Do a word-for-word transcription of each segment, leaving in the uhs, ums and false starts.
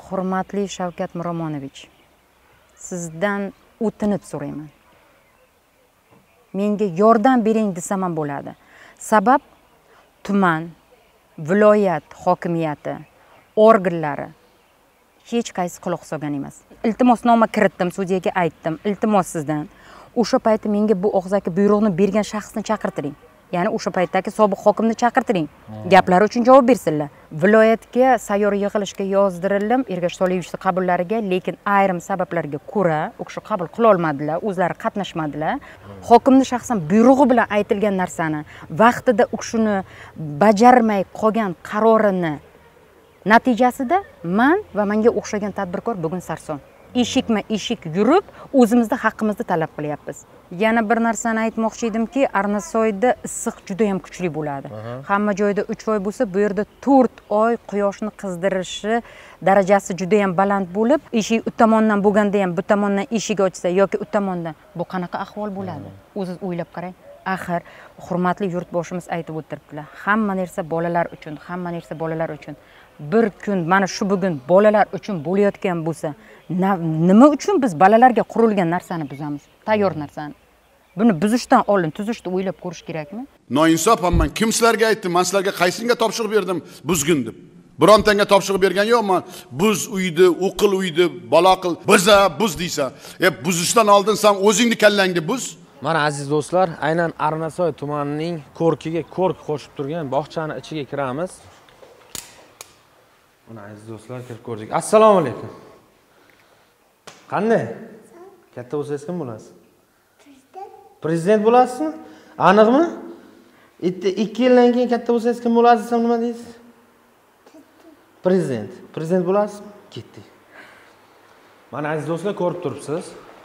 Hurmatli Shavkat Miromonovich, sizdan o'tinib so'rayman. Menga yordam bering desam ham bo'ladi. Sabab tuman, viloyat hokimiyati, organlari hech qaysi quloq solgan emas. Iltimosnoma kiritdim, sudyaga aytdim. Iltimos sizdan o'sha payti menga bu og'zaki buyruqni bergan shaxsni chaqirtiring. Ya'ni o'sha paytdagi sobiq hokimni chaqirtiring. Gaplari uchun javob bersinlar. Viloyatga sayyor yig'ilishga yozdirildim Ergash Soliyevichning qabullariga, lekin ayrim sabablarga ko'ra u kishi qabul qila olmadilar, o'zlari qatnashmadilar. Hokimni shaxsan buyrug'i bilan aytilgan narsani vaqtida u kishini bajarmay qolgan qarorini natijasida men va menga o'xshagan tadbirkor bugun sarson. Eshikma eshik yurib, o'zimizda haqqimizni talab qilyapmiz. Yana bir narsani aytmoqchi edimki, Arnasoyda issiq juda ham kuchli bo'ladi. Hamma joyda uch oy bo'lsa, bu yerda to'rt oy quyoshni qizdirishi darajasi juda ham baland bo'lib, eshik u tomondan bo'lganda ham bu tomondan eshik ochsa yoki u tomondan bu qanaqa ahvol bo'ladi? O'zingiz o'ylab qarang. Axir hurmatli yurtboshimiz aytib o'tiribdilar. Hamma narsa bolalar uchun, hamma narsa bolalar uchun. Bir kun mana shu bugun bolalar uchun bo'layotgan bo'lsa, nima uchun biz bolalarga qurilgan narsani buzamiz? Tayyor narsani. Buni buzishdan oldin tuzishni o'ylab ko'rish kerakmi? Noinsofman, men kim sizlarga aytdim? Men sizlarga qaysinga topshiriq berdim? Buzgin deb. Birontanga topshiriq bergan yo'qman. Buz uydi, o'qil uydi, bola qil, biza buz deysa. E buzishdan oldin sen o'zingni kallangni buz. Mana aziz do'stlar, aynan Arnasoy tumanining ko'rkiga ko'rk qo'shib turgan bog'chani ichiga kiramiz. Mana aziz do'stlar, kirib ko'rdik. Assalomu alaykum. Qanday? Katta bo'lsangiz kim bo'lasiz? Prezident. Prezident bo'lasizmi? Aniqmi? ikki yildan keyin katta bo'lsangiz kim bo'lasiz desam nima deysiz? Prezident. Prezident bo'lasizmi? Ketdik. Mana aziz do'stlar, ko'rib turibsiz.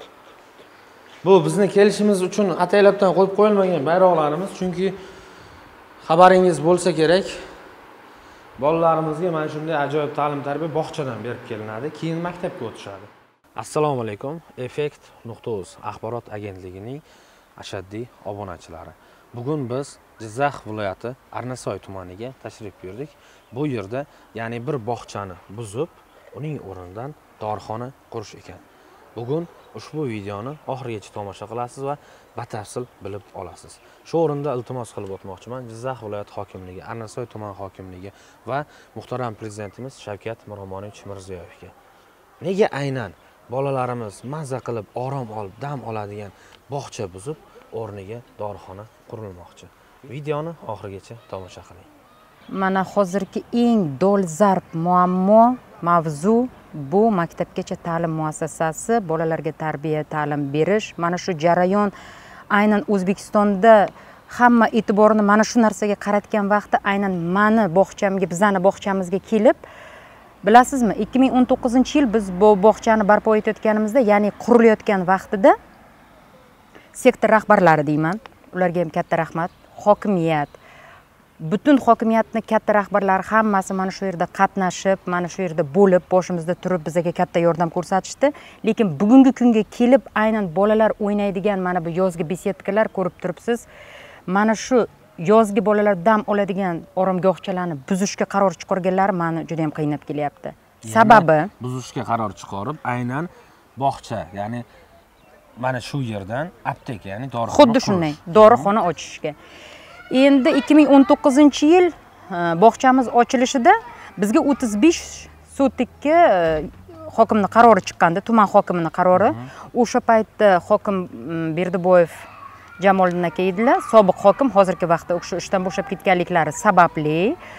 Bu bizni kelishimiz uchun ataylabdan qo'yib qo'yilmagan bayroqlarimiz, chunki xabaringiz bo'lsa kerak, bolalarimizga mana shunday ajoyib ta'lim-tarbiya bog'chadan berib kelinadi, keyin maktabga o'tishadi. Assalomu alaykum. Effekt nuqta uz axborot agentligining ashaddiy obunachilari. Bugun biz Jizzax viloyati Arnasoy tumaniga tashrif buyurdik. Bu yerda, ya'ni bir bog'chani buzib, uning o'rnidan dorixona qurish ekan. Bugun ushbu videoni oxirigacha tomosha qilasiz va batafsil bilib olasiz. Shu o'rinda iltimos qilib o'tmoqchiman Jizzax viloyat hokimligi, Arnasoy tuman hokimligi va muhtaram prezidentimiz Shavkat Miromonovich Mirziyoyevga. Nega aynan bolalarimiz mazza qilib, orom olib, dam oladigan bog'cha buzib, o'rniga dorixona qurilmoqchi? Videoni oxirigacha tomosha qiling. Mana hozirgi eng dolzarb muammo, mavzu bu maktabgacha ta'lim muassasasi, bolalarga tarbiya, ta'lim berish. Mana shu jarayon aynan O'zbekistonda hamma e'tiborini mana shu narsaga qaratgan vaqtda aynan meni bog'chamga, bizani bog'chamizga kelib, bilasizmi, ikki ming o'n to'qqizinchi yil biz bu bog'chani barpo etayotganimizda, ya'ni qurilayotgan vaqtida sektor rahbarlari deyman, ularga ham katta rahmat, hokimiyat, butun hokimiyatning katta rahbarlari hammasi mana shu yerda qatnashib, mana shu yerda bo'lib, boshimizda turib bizga katta yordam ko'rsatishdi. Lekin bugungi kunga kelib aynan bolalar o'ynaydigan mana bu yozgi besedkalar ko'rib turibsiz. Mana shu yozgi bolalar dam oladigan oromgohchalarni buzishga qaror chiqarganlar meni juda ham qiynab kelyapti. Sababi buzishga qaror chiqarib, aynan bog'cha, ya'ni mana shu yerdan apteka, ya'ni dorixona, xuddi shunday dorixona ochishga. Endi ikki ming o'n to'qqizinchi yil bog'chamiz ochilishida bizga o'ttiz besh sotikka hokimning qarori chiqqandi, tuman hokimining qarori. O'sha paytda hokim Berdiboyev Jamoliddin aka edilar, sobiq hokim, hozirgi vaqtda o'sha ishdan bo'shab ketganliklari sababli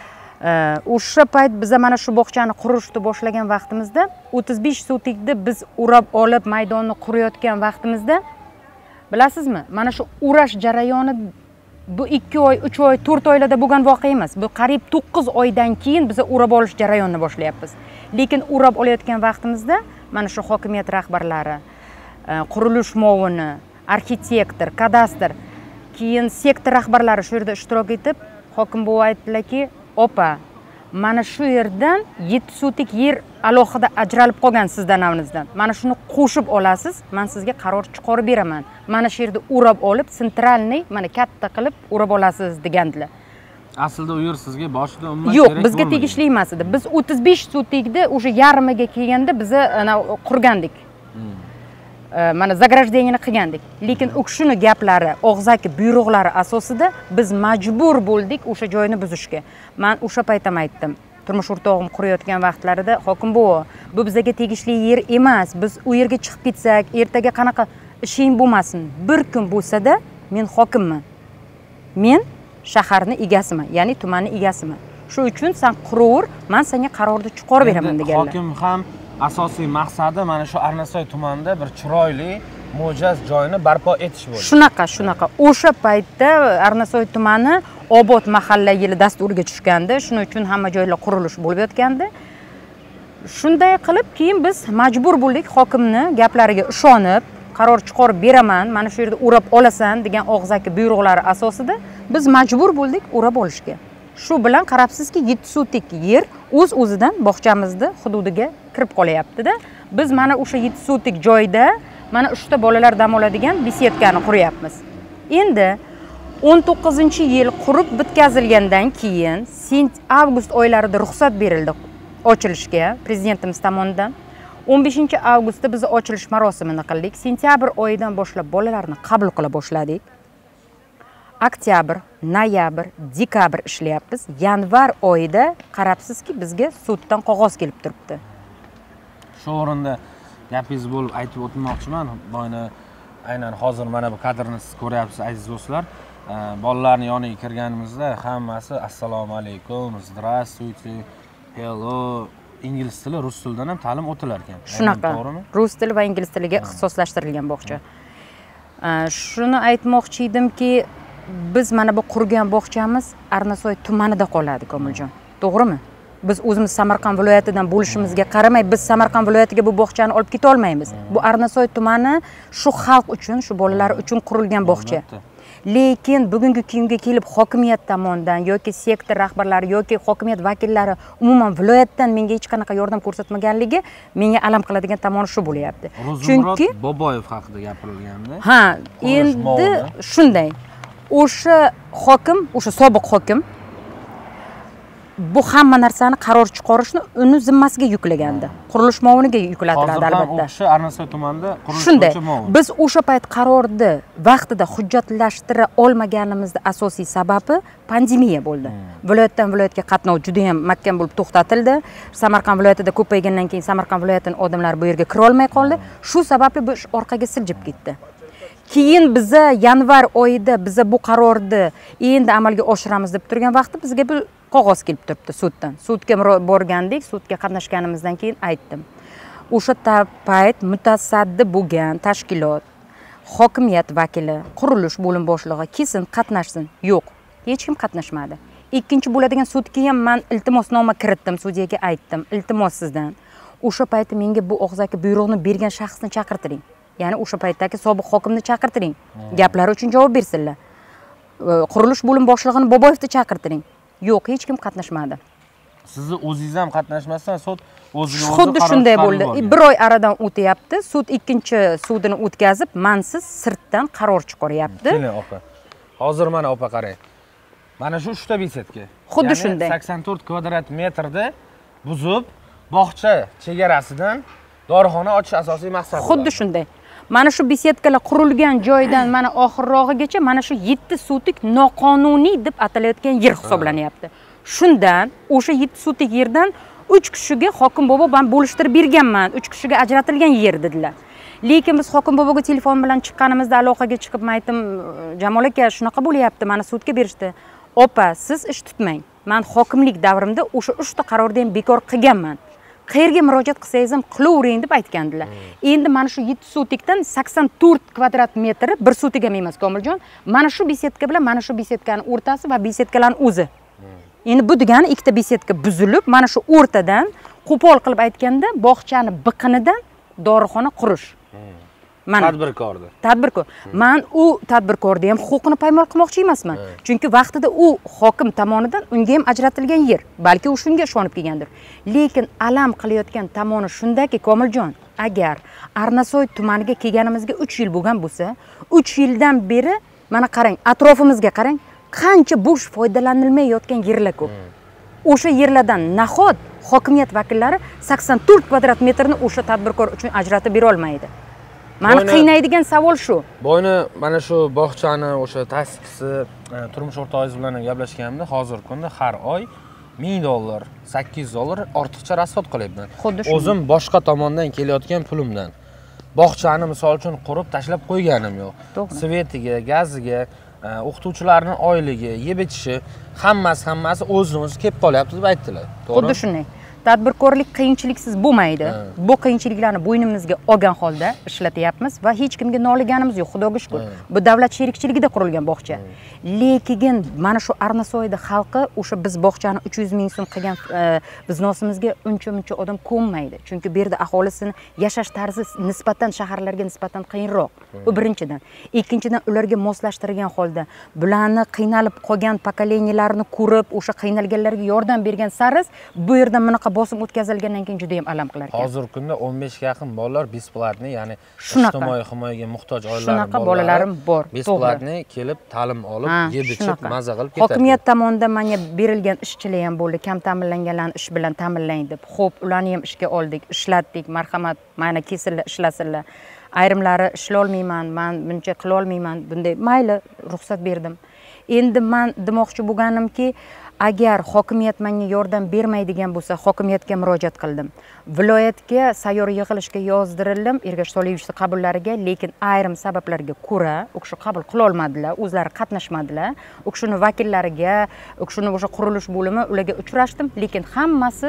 o'sha payt biz mana shu bog'chani qurishni boshlagan vaqtimizda o'ttiz besh sotikni biz o'rab olib maydonni qurayotgan vaqtimizda, bilasizmi, mana shu urash jarayoni bu ikki oy, uch oy, to'rt oylarda bo'lgan voqea emas. Bu qariyb to'qqiz oydan keyin biz o'rab olish jarayonini boshlayapmiz. Lekin o'rab olayotgan vaqtimizda mana shu hokimiyat rahbarlari, qurilish muavini, arxitektor, kadastr, keyin sektor rahbarlari shu yerda ishtirok etib, hokim bu aytdilarki, "Opa, mana shu yerdan yetti sotik yer alohida ajralib qolgan sizdan avnizdan. Mana shuni qo'shib olasiz, men sizga qaror chiqarib beraman. Mana shu yerda o'rab olib, sentralniy, mana katta qilib o'rab olasiz" degandilar. Aslida u yer sizga boshida umuman yo'q, bizga tegishli emas edi. Biz o'ttiz besh sotikda o'sha yarmiga kelganda biz ana qurgandik. Mana zagrajdeniyani qilgandik. Lekin o'shuni gaplari, og'zaki buyruqlari asosida biz majbur bo'ldik o'sha joyni buzishga. Men o'sha payt ham aytdim. Turmush o'rtog'im qurayotgan vaqtlarida, "Hokim bobo, bu bizga tegishli yer emas. Biz u yerga chiqib ketsak, ertaga qanaqa ishing bo'lmasin. Bir kun bo'lsa-da, men hokimman. Men shaharni egasiman, ya'ni tumanni egasiman. Shu uchun sen quraver, men senga qarorni chiqarib beraman" deganlar. Hokim ham asosiy maqsadi mana shu Arnasoy tumanida bir chiroyli, mo'jaz joyni barpo etish bo'ldi. Shunaqa, shunaqa. O'sha paytda Arnasoy tumani obod mahalla yili dasturiga tushgandi. Shuning uchun hamma joylar qurilish bo'lib yotgandi. Shunday qilib keyin biz majbur bo'ldik hokimni gaplariga ishonib, qaror chiqarib beraman, mana shu yerda o'rab olasan degan og'zaki buyruqlari asosida biz majbur bo'ldik o'rab olishga. Shu bilan qarabsizki, yetti sotik yer o'z-o'zidan bog'chamizni hududiga kirib qolyapti-da. Biz mana o'sha yetti sotik joyda mana uchta bolalar dam oladigan besetkani quryapmiz. Endi o'n to'qqizinchi yil qurib bitkazilgandan keyin avgust oylarida ruxsat berildi ochilishga prezidentimiz tomonidan. o'n beshinchi avgustda biz ochilish marosimini qildik. Sentyabr oyidan boshlab bolalarni qabul qila boshladik. Oktyabr, noyabr, dekabr ishlayapmiz. Yanvar oyida qarabsizki, bizga suddan qog'oz kelib turibdi. Shu o'rinda gapingiz bo'lib aytib o'tmoqchiman. Boyna aynan hozir mana bu kadrni siz ko'ryapsiz aziz do'stlar. Bolalarning yoniga kirganimizda hammasi assalomu alaykum, здравствуйте, hello, ingliz tili, rus tilidan ham ta'lim o'tilar ekan. Shunaqa. Rus tili va ingliz tiliga ixtisoslashtirilgan bog'cha. Shuni aytmoqchi edimki, biz mana bu qurgan bog'chamiz Arnasoy tumanida qoladi, Komiljon. To'g'rimi? Biz o'zimiz Samarqand viloyatidan bo'lishimizga qaramay, biz Samarqand viloyatiga bu bog'chani olib keta olmaymiz. Bu Arnasoy tumani shu xalq uchun, shu bolalar uchun qurilgan bog'cha. Lekin bugungi kunga kelib hokimiyat tomonidan yoki sektor rahbarlari yoki hokimiyat vakillari umuman viloyatdan menga hech qanaqa yordam ko'rsatmaganligi menga alam qiladigan tomoni shu bo'lyapti. Chunki Boboyev haqida gapirilganda. Ha, endi shunday. O'sha hokim, o'sha sobiq hokim bu hamma narsani qaror chiqarishni uni zimmasiga yuklagandi. Qurilish muoviniga yuklatiladi albatta. O'sha Arnasoy tumanida qurilish shunday. Biz o'sha payt qarorni vaqtida hujjatlashtira olmaganimizda asosiy sababi pandemiya bo'ldi. Viloyatdan viloyatga qatnov juda ham mahkam bo'lib to'xtatildi. Samarqand viloyatida ko'paygandan keyin Samarqand viloyatining odamlari bu yerga kira olmay qoldi. Shu sababli bu ish orqaga siljib ketdi. Keyin biza yanvar oyida biza bu qarorni endi amalga oshiramiz deb turgan vaqtda bizga bu qog'oz kelib turibdi suddan. Sudga borgandik, sudga qatnashganimizdan keyin aytdim. O'sha payt mutasaddi bo'lgan tashkilot, hokimiyat vakili, qurilish bo'lim boshlig'i kesin qatnashsin. Yo'q, hech kim qatnashmadi. Ikkinchi bo'ladigan sudga ham men iltimosnoma kiritdim, sudyaga aytdim. Iltimos sizdan o'sha payt menga bu og'zaki buyruqni bergan shaxsni chaqirtiring. Ya'ni o'sha paytdagi sobiq hokimni chaqirtiring. Gaplari uchun javob bersinlar. Qurilish bo'lim boshlig'ini Boboyevni chaqirtiring. Yo'q, hech kim qatnashmadi. Sizni o'zingiz ham qatnashmasdan sud o'ziga o'zi xuddi shunday bo'ldi. Bir oy aradan o'tyapti. Sud ikkinchi sudini o'tkazib, mansiz sirtdan qaror chiqaryapti. Keling, opa. Hozir mana opa qarang. Mana shu uchta besetka. Xuddi shunday. sakson to'rt kvadrat metrda buzib, bog'cha chegarasidan dorixona ochish asosiy maqsad. Xuddi shunday. Mana shu besetkalar qurilgan joydan mana oxirrog'igacha mana shu yetti sotik noqonuniy deb atalayotgan yer hisoblanyapti. Shundan o'sha yetti sotik yerdan uch kishiga hokim bobo men bo'lishtirib berganman, uch kishiga ajratilgan yer dedilar. Lekin biz hokim boboga telefon bilan chiqqanimizda aloqaga chiqib aytdim, Jamol aka shunaqa bo'lyapti, mana sudga berishdi. Opa, siz ish tutmang. Men hokimlik davrimda o'sha uchta qarorni ham bekor qilganman. Qayerga murojaat qilsangiz ham qilavering deb aytgandilar. Endi mana shu yetti sotikdan sakson to'rt kvadrat metri bir sotik ham emas, Komiljon. Mana shu besetka bilan mana shu besetkaning o'rtasi va besetkalarning o'zi. Endi bu degani ikkita besetka buzilib, mana shu o'rtadan qo'pol qilib aytganda bog'chani biqinidan dorixona qurish. Mana tadbirkordir. Tadbirkor. Men u tadbirkorda ham huquqini poymol qilmoqchi emasman. Chunki vaqtida u hokim tomonidan unga ham ajratilgan yer. Balki u shunga ishonib kelgandir. Lekin alam qilayotgan tomoni shundaki, Komiljon, agar Arnasoy tumaniga kelganimizga uch yil bo'lgan bo'lsa, uch yildan beri mana qarang, atrofimizga qarang, qancha bo'sh foydalanilmayotgan yerlar ko'p. O'sha yerlardan nahot hokimiyat vakillari sakson to'rt kvadrat metrni o'sha tadbirkor uchun ajratib bera olmaydi. Mani qiynaydigan savol shu. Boyni mana shu bog'chani o'sha ta'sischisi turmush o'rtog'ingiz bilan gaplashganimda, hozirgi kunda har oy ming dollar, sakkiz yuz dollar ortiqcha rasxod qilyapman. O'zim boshqa tomondan kelayotgan pulimdan. Bog'chani misol uchun qurib tashlab qo'yganim yo'q. Svetiga, gaziga, o'qituvchilarning oyligi, yeb ichishi, hammasi hammasi o'z-o'zi kelib qolyapti deb aytdilar. To'g'ri? Xuddi shunday. Tadbirkorlik qiyinchiliksiz bo'lmaydi. Bu qiyinchiliklarni bo'ynimizga olgan holda ishlatyapmiz va hech kimga noliganimiz yo'q, xudoga shukr. Bu davlat sherikchiligida qurilgan bog'cha. Lekin mana shu Arnasoyda xalqi o'sha biz bog'chani uch yuz ming so'm qilgan biznesimizga uncha-muncha odam ko'nmaydi. Chunki bu yerda aholisini yashash tarzi nisbatan shaharlarga nisbatan qiyinroq. Bu birinchidan. Ikkinchidan ularga moslashtirgan holda bularni qiynalib qolgan pokoleniyalarni ko'rib, o'sha qiynalganlarga yordam bergan sariz bu yerda bunaqa bosim o'tkazilgandan keyin juda ham alam qilar ekan. Hozirgi kunda o'n besh ga yaqin bolalar besplatni, ya'ni ijtimoiy himoyaga muhtoj oilalar shunaqa bolalarim bor. Besplatni kelib ta'lim olib, yeb ichib, maza qilib ketadi. Hokimiyat tomonidan menga berilgan ishchilar ham bo'ldi, kam ta'minlanganlarni ish bilan ta'minlang deb. Xo'p, ularni ham ishga oldik, ishlatdik. Marhamat, mana kesinlar, ishlasinlar. Ayrimlari ishla olmayman, men buncha qila olmayman, bunday mayli, ruxsat berdim. Endi men demoqchi bo'lganimki, agar hokimiyat menga yordam bermaydigan bo'lsa, hokimiyatga murojaat qildim. Viloyatga sayyor yig'ilishga yozdirildim, Ergash Soliyevichning qabullariga, lekin ayrim sabablarga ko'ra u kishi qabul qila olmadilar, o'zlari qatnashmadilar. U kishining vakillariga, u kishining o'sha qurilish bo'limi ularga uchrashdim, lekin hammasi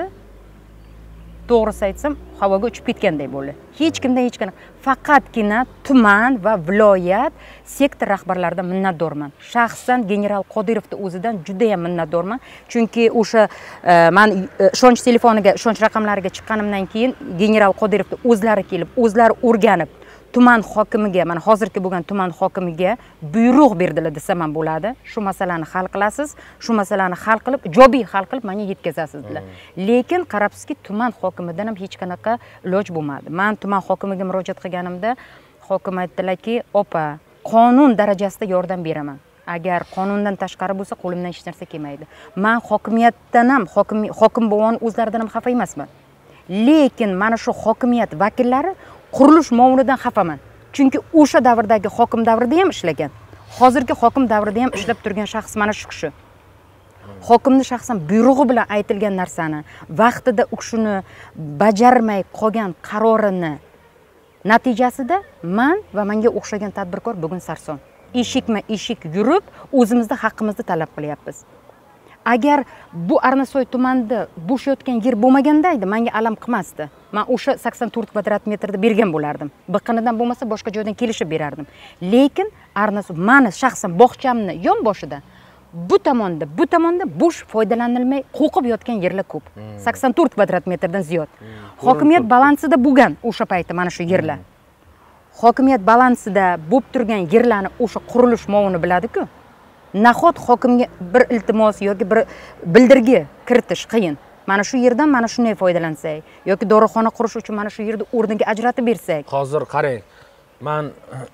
to'g'risi aytsam, havoga uchib ketganday bo'ldi. Hech kimdan hech qanaqa, faqatgina tuman va viloyat sektor rahbarlaridan minnatdorman. Shaxsan general Qodirovning o'zidan juda ham minnatdorman. Chunki o'sha men ishonch telefoniga, ishonch raqamlariga chiqqanimdan keyin general Qodirovning o'zlari kelib, o'zlari o'rganib, tuman hokimiga, mana hozirgi bo'lgan tuman hokimiga buyruq berdilar desam ham bo'ladi. Shu masalani hal qilasiz, shu masalani hal qilib, ijobiy hal qilib menga yetkazasiz dedilar. Lekin qarabsizki, tuman hokimidan ham hech qanaqa iloj bo'lmadi. Men tuman hokimiga murojaat qilganimda, hokim aytdilarki, "Opa, qonun darajasida yordam beraman. Agar qonundan tashqari bo'lsa, qo'limdan hech narsa kelmaydi. Men hokimiyatdan ham, hokim hokim bo'lgan o'zlaridan ham xafa emasman. Lekin mana shu hokimiyat vakillari qurilish muomilidan xafaman. Chunki o'sha davrdagi hokim davrida ham ishlagan. Hozirgi hokim davrida ham ishlab turgan shaxs mana shu kishi. Hokimning shaxsan buyrug'i bilan aytilgan narsani, vaqtida u kishini bajarmay qolgan qarorini natijasida men va menga o'xshagan tadbirkor bugun sarson. Eshikma-eshik yurib, o'zimizda haqqimizni talab qilyapmiz. Agar bu Arnasoy tumanida bo'shayotgan yer bo'lmaganda edi, menga alam qilmasdi. Men o'sha sakson to'rt kvadrat metrda bergan bo'lardim. Biqqanidan bo'lmasa boshqa joydan kelishib berardim. Lekin Arnasoy meni shaxsan bog'chamni yon boshida bu tomonda, bu tomonda bo'sh foydalanilmay qo'qib yotgan yerlar ko'p. sakson to'rt kvadrat metrdan ziyod. Hokimiyat balansida bo'lgan o'sha paytda mana shu yerlar. Hokimiyat balansida bo'lib turgan yerlarni o'sha qurilish muovini biladi-ku. Nahot hokimga bir iltimos yoki bir bildirgi kiritish qiyin. Mana shu yerdan mana shunday foydalansak yoki dorixona qurish uchun mana shu yerda o'rniga ajratib bersak. Hozir qarang, men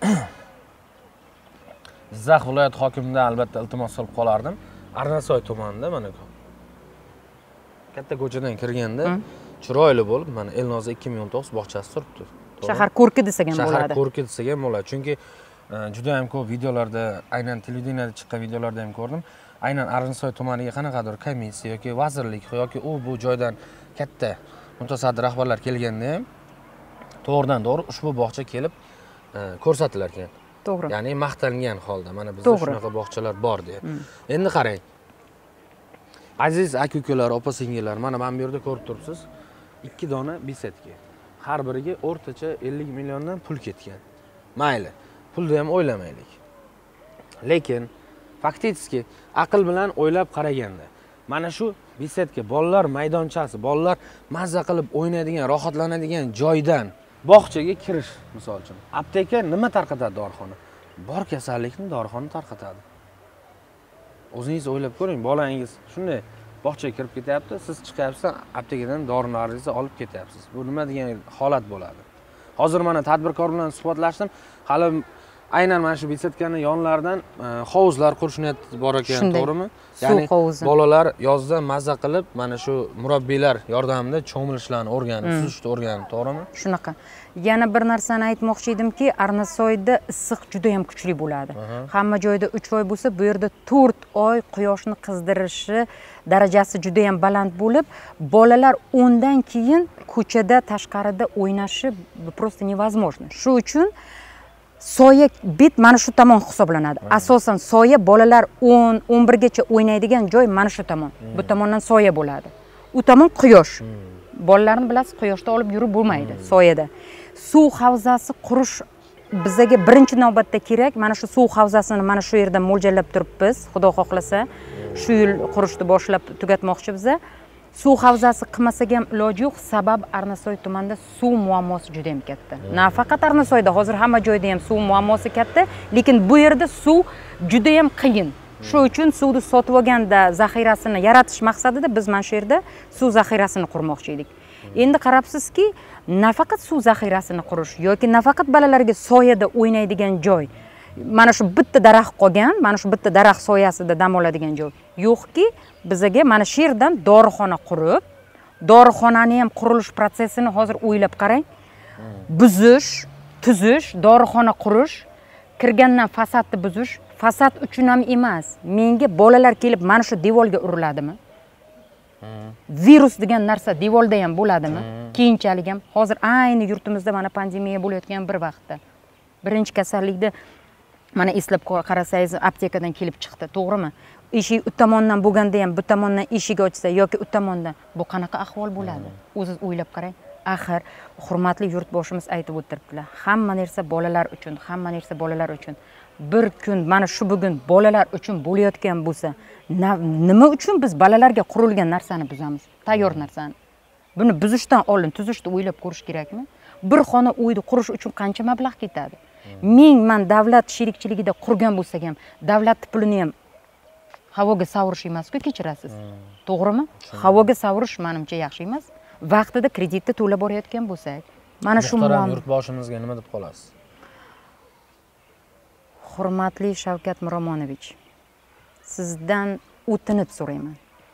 Jizzax viloyat hokimidan albatta iltimos qilib qolardim. Arnasoy tumanida mana katta ko'chadan kirganda chiroyli bo'lib, mana Elnoza ikki ming o'n to'qqiz bog'chasi turibdi. Shahar ko'rki desak ham bo'ladi. Shahar ko'rki desak ham bo'ladi. Chunki juda ham ko'p videolarda, aynan televideniyada chiqqan videolarda ham ko'rdim. Aynan Arnasoy tumaniga qanaqadir komissiya yoki vazirlik yoki u bu joydan katta mutasaddi rahbarlar kelganda ham to'g'ridan to'g'ri ushbu bog'cha kelib ko'rsatilar ekan. To'g'ri. Ya'ni maqtangan holda mana bizda shunaqa bog'chalar bor deb. Endi qarang. Aziz aka-ukalar, opa-singillar, mana men bu yerda ko'rib turibsiz. ikki dona bisetka. Har biriga o'rtacha ellik milliondan pul ketgan. Mayli. Pulni ham o'ylamaylik. Lekin faktiski aql bilan o'ylab qaraganda, mana shu bisetka bolalar maydonchasi, bolalar mazza qilib o'ynaydigan, rohatlanadigan joydan bog'chaga kirish, misol uchun. Apteka nima tarqatadi dorixona? Bor kasallikni dorixona tarqatadi. O'zingiz o'ylab ko'ring, bolangiz shunday bog'chaga kirib ketyapti, siz chiqyapsiz, aptekadan dorixonaringizni olib ketyapsiz. Bu nima degan holat bo'ladi? Hozir mana tadbirkor bilan suhbatlashdim. Hali aynan mana shu besetkani yonlaridan hovuzlar qurish niyati bor ekan, to'g'rimi? Suv hovuzi. Bolalar yozda mazza qilib, mana shu murabbiylar yordamida cho'milishlarni o'rganib, suzishni o'rganib, to'g'rimi? Shunaqa. Yana bir narsani aytmoqchi edimki, Arnasoyda issiq juda ham kuchli bo'ladi. Hamma joyda uch oy bo'lsa, bu yerda to'rt oy quyoshni qizdirishi darajasi juda ham baland bo'lib, bolalar undan keyin ko'chada, tashqarida o'ynashi просто невозможно. Shu uchun soya bit mana shu tomon hisoblanadi. Asosan soya bolalar o'n o'n bir gacha o'ynaydigan joy mana shu tomon. Bu tomondan soya bo'ladi. U tomon quyosh. Bolalarni bilasiz, quyoshda olib yurib bo'lmaydi soyada. Suv havzasi qurish bizga birinchi navbatda kerak. Mana shu suv havzasini mana shu yerda mo'ljallab turibmiz. Xudo xohlasa, shu yil qurishni boshlab tugatmoqchi biza. Suv havzasi qilmasak ham iloji yo'q, sabab Arnasoy tumanida suv muammosi juda ham katta. Nafaqat Arnasoyda, hozir hamma joyda ham suv muammosi katta, lekin bu yerda suv juda ham qiyin. Shu uchun suvni sotib olganda zaxirasini yaratish maqsadida biz mana shu yerda suv zaxirasini qurmoqchi edik. Endi qarabsizki, nafaqat suv zaxirasini qurish yoki nafaqat bolalarga soyada o'ynaydigan joy, mana shu bitta daraxt qolgan, mana shu bitta daraxt soyasida dam oladigan joy yo'qki, bizga mana shu yerdan dorixona qurib, dorixonani ham qurilish protsessini hozir o'ylab qarang. Buzish, tuzish, dorixona qurish, kirgandan fasadni buzish, fasad uchun ham emas. Menga bolalar kelib mana shu devorga uriladimi? Virus degan narsa devorda ham bo'ladimi? Keyinchalik ham hozir ayni yurtimizda mana pandemiya bo'layotgan bir vaqtda birinchi kasallikda mana eslab qarasangiz aptekadan kelib chiqdi, to'g'rimi? Eshik u tomondan bo'lganda ham bu tomondan eshik ochsa yoki u tomondan bu qanaqa ahvol bo'ladi? O'zingiz o'ylab qarang. Axir hurmatli yurtboshimiz aytib o'tiribdilar. Hamma narsa bolalar uchun, hamma narsa bolalar uchun. Bir kun mana shu bugun bolalar uchun bo'layotgan bo'lsa, nima uchun biz bolalarga qurilgan narsani buzamiz? Tayyor narsani. Buni buzishdan oldin tuzishni o'ylab ko'rish kerakmi? Bir xona uyni qurish uchun qancha mablag' ketadi? Ming man davlat sherikchiligida qurgan bo'lsak ham, davlat pulini ham havoga savurish emas-ku, kechirasiz. To'g'rimi? Havoga savurish menimcha yaxshi emas. Vaqtida kreditni to'lab borayotgan bo'lsak, mana shu muammo. Yurtboshimizga nima deb qolasiz? Hurmatli Shavkat Miromonovich, sizdan o'tinib so'rayman.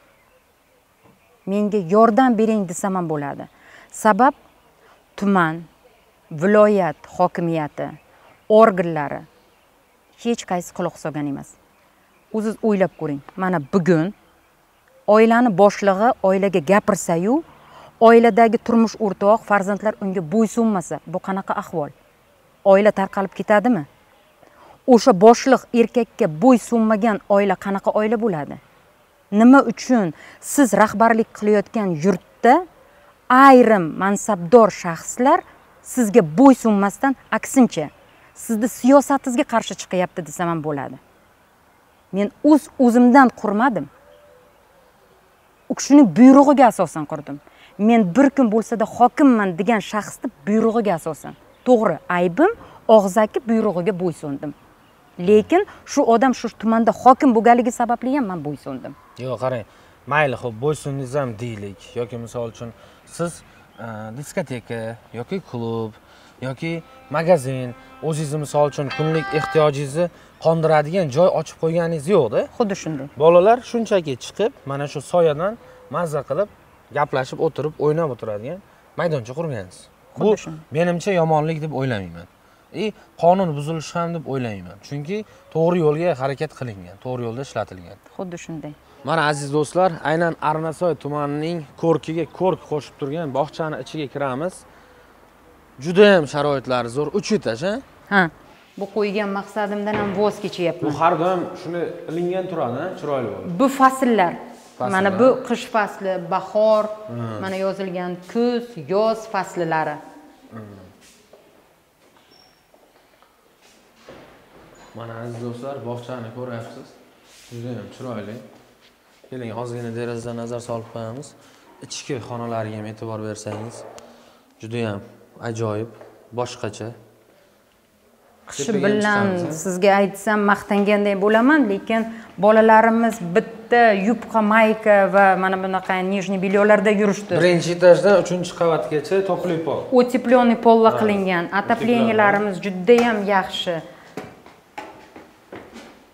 Menga yordam bering desam ham bo'ladi. Sabab tuman, viloyat hokimiyati, organlari hech qaysi quloq solgan emas. O'zingiz o'ylab ko'ring. Mana bugun oilani boshlig'i oilaga gapirsa-yu, oiladagi turmush o'rtoq, farzandlar unga bo'ysunmasa, bu qanaqa ahvol? Oila tarqalib ketadimi? O'sha boshliq erkakka bo'ysunmagan oila qanaqa oila bo'ladi? Nima uchun siz rahbarlik qilayotgan yurtda ayrim mansabdor shaxslar sizga bo'ysunmasdan aksincha sizni siyosatingizga qarshi chiqyapti desam ham bo'ladi. Men o'z o'zimdan qurmadim. U kishining buyrug'iga asosan qurdim. Men bir kun bo'lsa-da hokimman degan shaxsning buyrug'iga asosan. To'g'ri, aybim og'zaki buyrug'iga bo'ysundim. Lekin shu odam shu tumanda hokim bo'lganligi sababli ham men bo'ysundim. Yo'q, qarang. Mayli, xo'p, bo'ysundingiz ham deylik yoki misol uchun siz diskoteka yoki klub yoki magazin, o'zingizni misol uchun kunlik ehtiyojingizni qondiradigan joy ochib qo'yganingiz yo'q-da? Xuddi shunday. Bolalar shunchaki chiqib, mana shu soyadan mazza qilib, gaplashib o'tirib, o'ynab o'tiradigan maydoncha qurgansiz. Bu menimcha yomonlik deb o'ylamayman. E, qonun buzilishi ham deb o'ylayman. Chunki to'g'ri yo'lga harakat qilingan, to'g'ri yo'lda ishlatilgan. Xuddi shunday. Mana aziz do'stlar, aynan Arnasoy tumanining ko'rkiga ko'rk qo'shib turgan bog'chani ichiga kiramiz. Juda ham sharoitlari zo'r, uch etaj, ha? Ha. Bu qo'ygan maqsadimdan ham voz kechyapman. Bu har doim shuni ilingan turadi, chiroyli bo'ladi. Bu fasllar. Mana bu qish fasli, bahor, mana yozilgan kuz, yoz fasllari. Mana aziz do'stlar, bog'chani ko'ryapsiz. Juda ham chiroyli. Keling, hozirgina derazadan nazar solib qo'yamiz. Ichki xonalariga ham e'tibor bersangiz, juda ham ajoyib, boshqacha. Qish bilan sizga aytsam maqtanganday bo'laman, lekin bolalarimiz bitta yubqa, mayka va mana bunaqa nijniy belyolarda yurishdi. Birinchi etajdan uchinchi qavatgacha topli pol. O'teplyonniy pollar qilingan. Otopleniylarimiz juda ham yaxshi.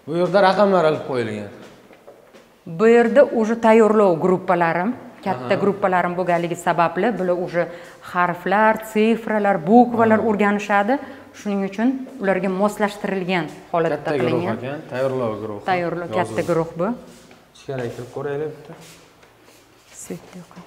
Bu yerda raqamlar olib qo'yilgan. Bu yerda уже tayyorlov gruppalarim, katta gruppalarim bo'lganligi sababli bular уже harflar, sifralar, bukvalar o'rganishadi. Shuning uchun ularga moslashtirilgan holatda qilingan. Katta guruh ekan, tayyorlov guruhi. Tayyorlov katta guruh bu. Ichkariga kirib ko'raylik bitta. Svet yo'q.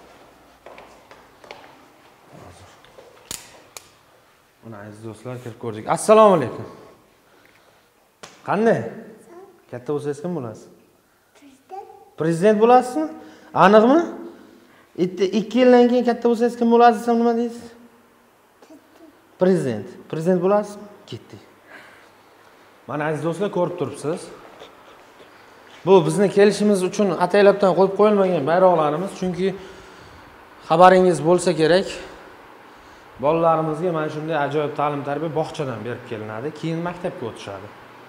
Mana aziz do'stlar kirib ko'rdik. Assalomu alaykum. Qanday? Katta bo'lsangiz kim bo'lasiz? Prezident. Prezident bo'lasizmi? Aniqmi? ikki yildan keyin katta bo'lsangiz kim bo'lasiz desam nima deysiz? Prezident. Prezident bo'lasizmi? Ketdik. Mana aziz do'stlar ko'rib turibsiz. Bu bizni kelishimiz uchun ataylabdan qo'yib qo'yilmagan bayroqlarimiz, chunki xabaringiz bo'lsa kerak. Bolalarimizga mana shunday ajoyib ta'lim tarbiya bog'chadan berib kelinadi, keyin maktabga o'tishadi.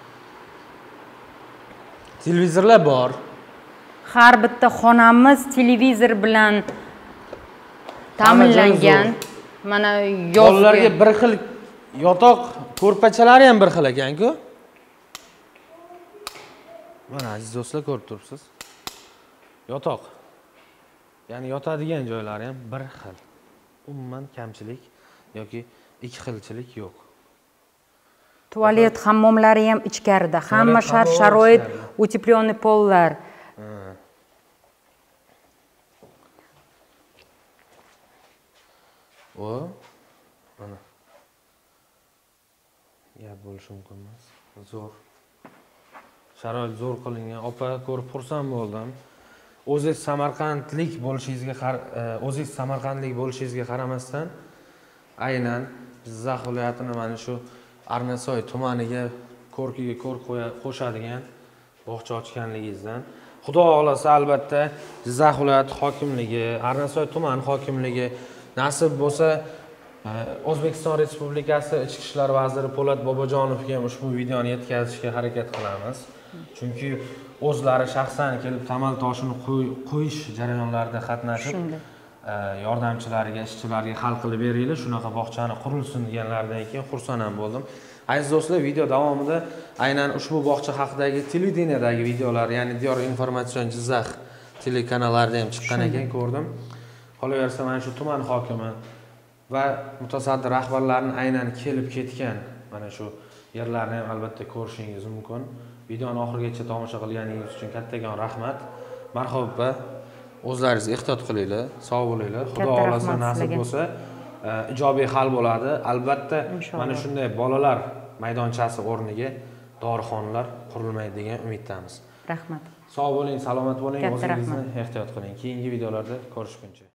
Televizorlar bor. Har bitta xonamiz televizor bilan ta'minlangan. Mana yozgi bolalarga bir xil yotoq ko'rpachalari ham bir xil ekan-ku. Mana aziz do'stlar ko'rib turibsiz. Yotoq. Ya'ni yotadigan joylari ham bir xil. Umuman kamchilik yoki ikki xilchilik yo'q. Tualet hammomlari ham ichkarida. Hamma shart sharoit, утепленный pollar. O mana gap bo'lishi mumkin emas. Zo'r. Sharoit zo'r qilingan. Opa ko'rib xursand bo'ldim. O'zingiz Samarqandlik bo'lishingizga, o'zingiz Samarqandlik bo'lishingizga qaramasdan, aynan Jizzax viloyatini mana shu Arnasoy tumaniga ko'rkiga ko'rk qo'shadigan bog'cha ochganligingizdan, Xudo xolasa albatta Jizzax viloyati hokimligi, Arnasoy tuman hokimligi nasib bo'lsa O'zbekiston Respublikasi Ichki ishlar vaziri Po'lat Bobojonovga ham ushbu videoni yetkazishga harakat qilamiz. Chunki o'zlari shaxsan kelib tamal toshini qo'yish jarayonlarida qatnashib, yordamchilariga, ishchilarga hal qilib beringlar, shunaqa bog'chani qurilsin deganlaridan keyin xursand ham bo'ldim. Aziz do'stlar, video davomida aynan ushbu bog'cha haqidagi televideniyadagi videolar, ya'ni Diyor informatsion Jizzax telekanallarida ham chiqqan ekan, ko'rdim. Qolaversa mana shu tuman hokimi va mutasaddi rahbarlarning aynan kelib ketgan mana shu yerlarni ham albatta ko'rishingiz mumkin. Videoni oxirigacha tomosha qilganingiz uchun kattakon rahmat. Marhamat, o'zlaringiz ehtiyot qilinglar, sog' bo'linglar. Xudo xolasa nasib bo'lsa, ijobiy hal bo'ladi. Albatta mana shunday bolalar maydonchasi o'rniga dorixonalar qurilmaydi degan umiddamiz. Rahmat. Sog' bo'ling, salomat bo'ling, o'zingizni ehtiyot qiling. Keyingi videolarda ko'rishguncha.